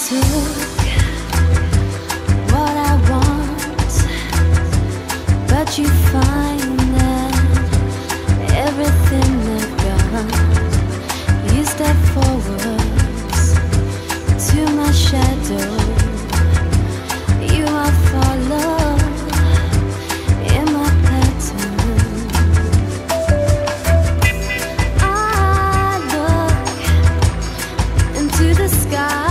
took what I want, but you find that everything I've got, you step forwards to my shadow. You are follow in my pattern. I look into the sky.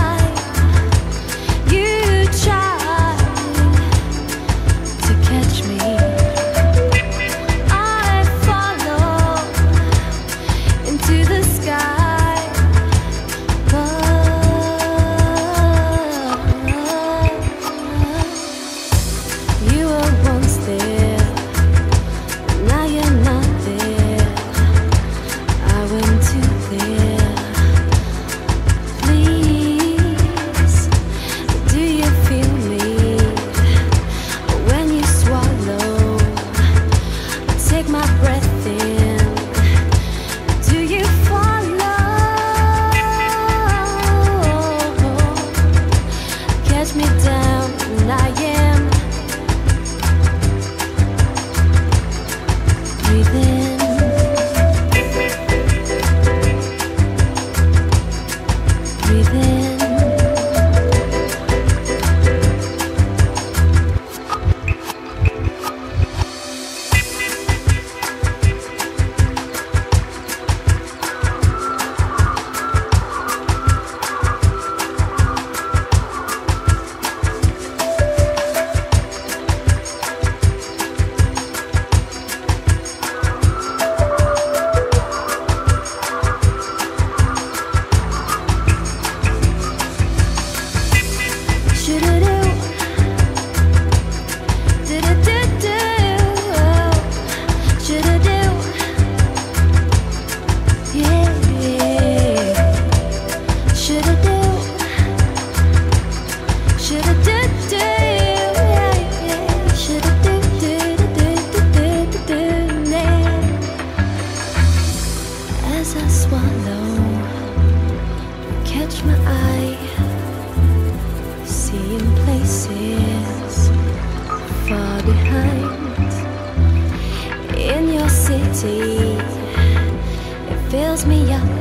As I swallow, catch my eye, seeing places far behind. In your city, it fills me up.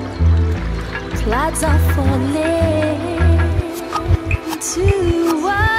Clouds are falling to us.